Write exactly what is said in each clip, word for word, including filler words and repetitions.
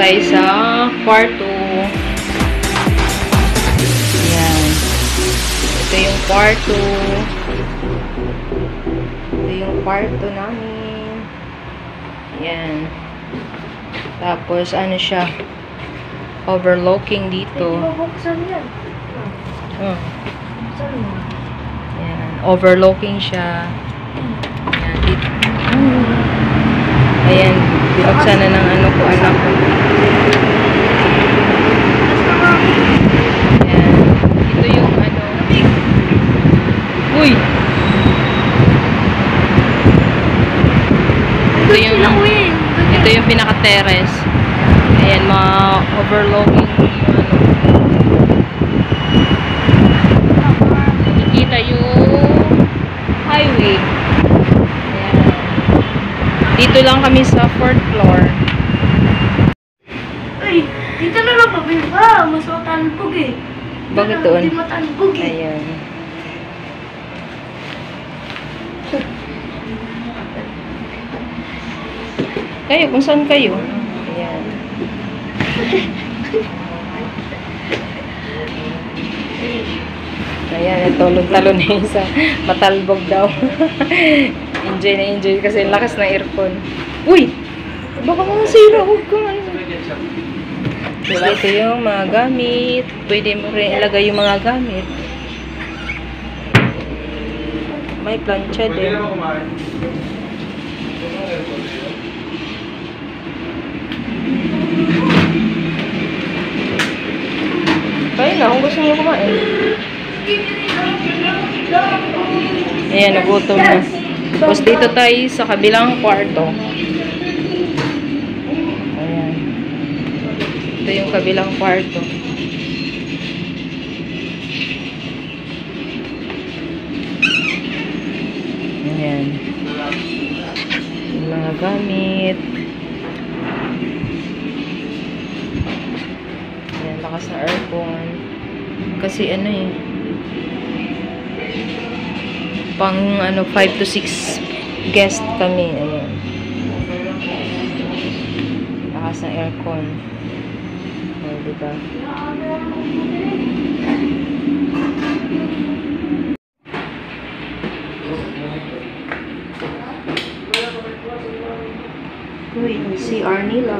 tayo sa kwarto. Ayan. Ito yung kwarto. Ito yung kwarto namin. Ayan. Tapos, ano siya? Overlooking dito. Buksan yan. Hmm. Buksan yan. Ayan. Overlooking siya. Ayan. Dito. Ayan. Binuksan na ng ano ko, anak ko. Ayan. Ito yung ano. Uy! Ito yung, ito yung pinaka-terrace. Ayan, mga overlooking yung ano. Nakikita yung highway. Ayan. Dito lang kami sa fourth floor. Ay, dito na lang pabil ka. Mas matalbog eh. Bakit doon? Hindi matalbog eh. Ayan. Kayo, kung saan kayo? Ayan. Ayan, tulog-talon na isa. Matalbog daw. Enjoy na enjoy kasi lakas na aircon. Uy! Baka mga sira. Huwag ka nga. Ito yung mga gamit. Pwede mo rin ilagay yung mga gamit. May plancha din. Kaya na, kung gusto nyo kumain. Ayan, nagutom na. Tapos dito tayo sa kabilang kwarto. Ayan. Ito yung kabilang kwarto. Ayan. Yung mga gamit. Ayan, lakas na aircon. Kasi ano eh. Pang ano, five to six guest kami. Ayan. Lakas na aircon. O, diba? Uy, C R nila.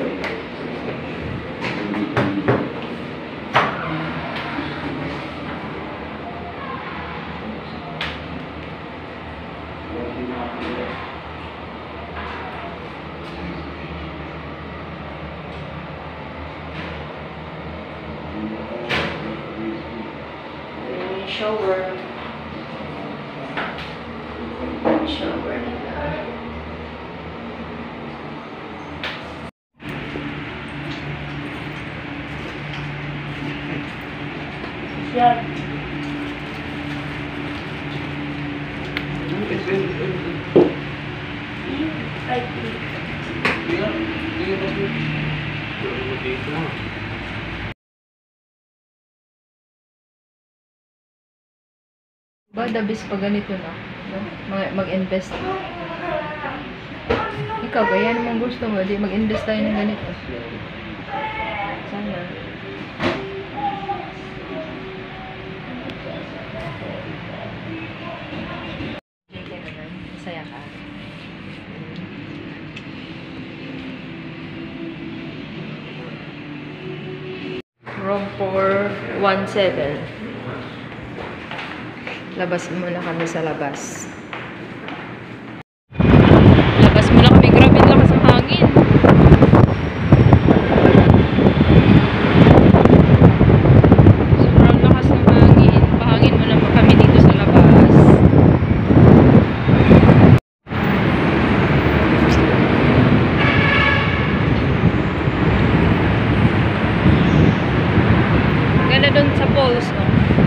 Shower. Shower nila. Yan. Ay, Ba, dabis pa ganito na. No? Mag-invest. Ikaw, kaya naman gusto mo. Di mag-invest tayo ng ganito. Sana. Enjoy ka naman. Masaya ka. Room four one seven. Labas muna kami sa labas. Labas muna kami. Grabe lakas ang hangin. Sobrang lakas ng hangin. Pahangin muna kami dito sa labas. Ganda doon sa poles, no?